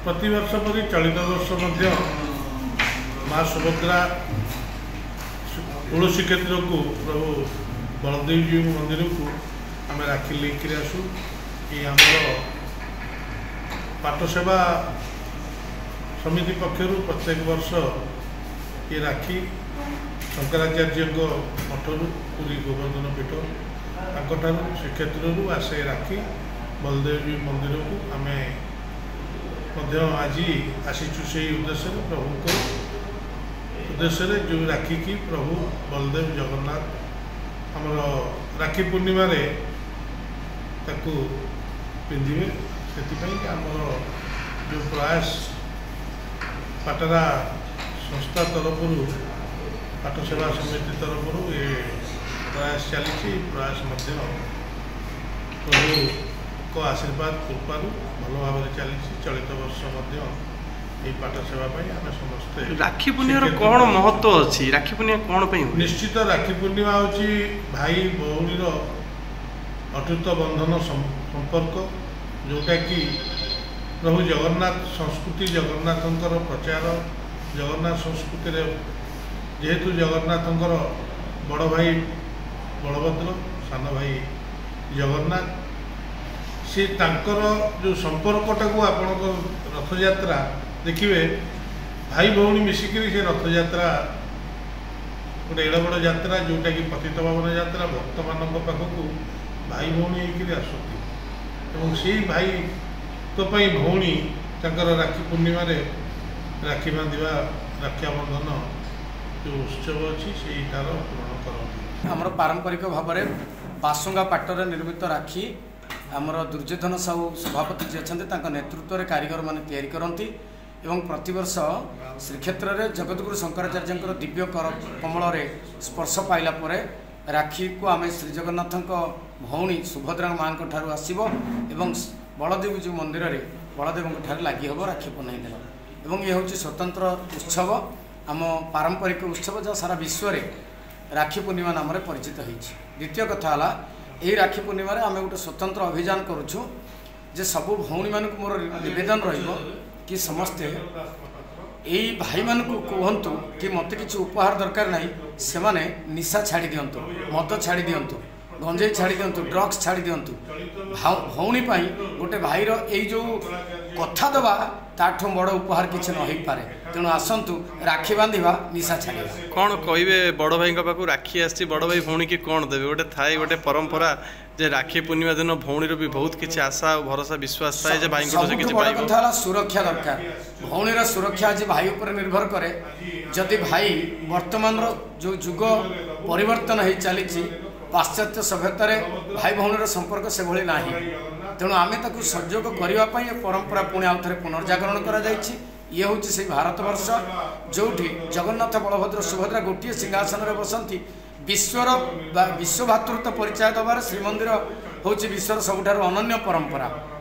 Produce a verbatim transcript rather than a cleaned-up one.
प्रतिवर्ष परि चलित वर्ष मध्य माँ सुभद्रा तुलसी क्षेत्र को प्रभु बलदेव जी मंदिर को आम राखी लेकर आसू ये आमर पाठसेवा समिति पक्षर प्रत्येक वर्ष ये राखी शंकराचार्य मठर पुरी गोवर्धन पीठ तांकठार से क्षेत्र आसे राखी बलदेव जी मंदिर को आम आज आसीचु से उद्देश्य प्रभु को उद्देश्य जो राखी की प्रभु बलदेव जगन्नाथ आमर राखी पूर्णिमा ताकू पिंधे से आमर जो प्रयास पाटरा संस्था तरफ पाठसेवा समिति तरफ ये प्रयास चली प्रयास प्रभु को आशीर्वाद कृपारू भल भाव चली चलित वर्ष पाठसेवा आम समस्ते राखी पूर्णिमार कौन महत्व अच्छी राखी पूर्णिमा कौन पे निश्चित राखी पूर्णिमा हूँ भाई भौणीर अटूट बंधन संपर्क जोटा कि प्रभु जगन्नाथ संस्कृति जगन्नाथंकर प्रचार जगन्नाथ संस्कृति जेहेतु जगन्नाथंकर बड़ भाई बलभद्र सान भाई जगन्नाथ सी तांकर जो संपर्कटा को आपण रथयात्रा देखिए भाई भौणी मिसिक से रथयात्रा गोटे एड़ बड़ यात्रा जोटा कि पतित पावन यात्रा भक्त मान पाखक भाई भौणी होकर आसती से भाई तो भौणी तंकर राखी पूर्णिमा राखी बांधा रक्षाबंधन जो उत्सव अच्छी से पूरण करती आमर पारंपरिक भाव में बासुंगा पाटर निर्मित राखी आमर दुर्योधन साहू सभापति जी अच्छा नेतृत्व में कारीगर मैंने तैयारी करती एवं प्रतिवर्ष श्रीक्षेत्र में जगतगुरु शंकराचार्य दिव्य कर कमल स्पर्श पाइला परे राखी को आम श्रीजगन्नाथ भौणी सुभद्रा माँ ठार आसव एवं बलदेव जी मंदिर में बलदेव ठार लगी हम राखी बन एवं ये हूँ स्वतंत्र उत्सव आम पारंपरिक उत्सव जहाँ सारा विश्व में राखी पूर्णिमा नाम परिचित होती। द्वितीय कथा है यही राखी पूर्णिमा आम गोटे स्वतंत्र अभियान करुचु जे सबू भौणी मानक मोर निवेदन रही समस्ते यही भाई मान को कहतु कि मत किसी उपहार दरकार ना से माने निशा छाड़ी दिंतु मद छाड़ी दिंतु गंजे छाड़ी दिंतु ड्रग्स छाड़ी दिंतु भौणी गोटे भाईर यही जो कथा दबा ताठू बड़ उपहार किसी न पारे तेणु आसतु राखी बांधा निशा छाड़ कौन कहे बड़ भाई पाक राखी आसी बड़ भाई भौणी की कौन देवे गोटे थाए गोटे परंपरा जे राखी पूर्णिमा दिन भौणीर भी बहुत किसी आशा और भरोसा विश्वास थाए भाई कथा सुरक्षा दरकार भौणीर सुरक्षा आज भाई उपर निर्भर करे जदि भाई वर्तमान जो जुग परिवर्तन हो चली पाश्चात्य सभ्यतार भाई भौणीर संपर्क से भली ना तेणु आम ताकू संयोग करने परंपरा पुणी आउ थे पुनर्जागरण कर ये हूँ से भारतवर्ष जो जगन्नाथ बलभद्र सुभद्रा गोटे सिंहासन में बसती विश्वर विश्व भातृत्व परिचय दबार श्रीमंदिर हूँ विश्वर सबुठ अनन्य परंपरा।